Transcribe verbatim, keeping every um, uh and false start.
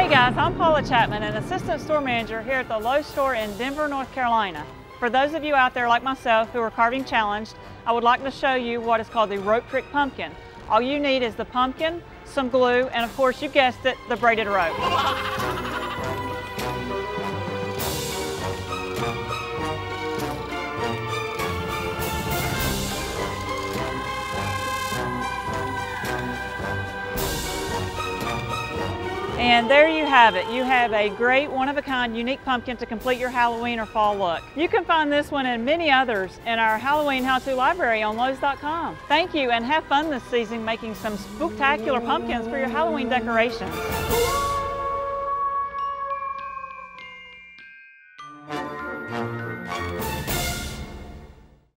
Hey guys, I'm Paula Chapman, an assistant store manager here at the Lowe's store in Denver, North Carolina. For those of you out there like myself who are carving challenged, I would like to show you what is called the rope trick pumpkin. All you need is the pumpkin, some glue, and of course, you guessed it, the braided rope. And there you have it. You have a great, one-of-a-kind, unique pumpkin to complete your Halloween or fall look. You can find this one and many others in our Halloween how-to library on Lowe's dot com. Thank you and have fun this season making some spooktacular pumpkins for your Halloween decorations.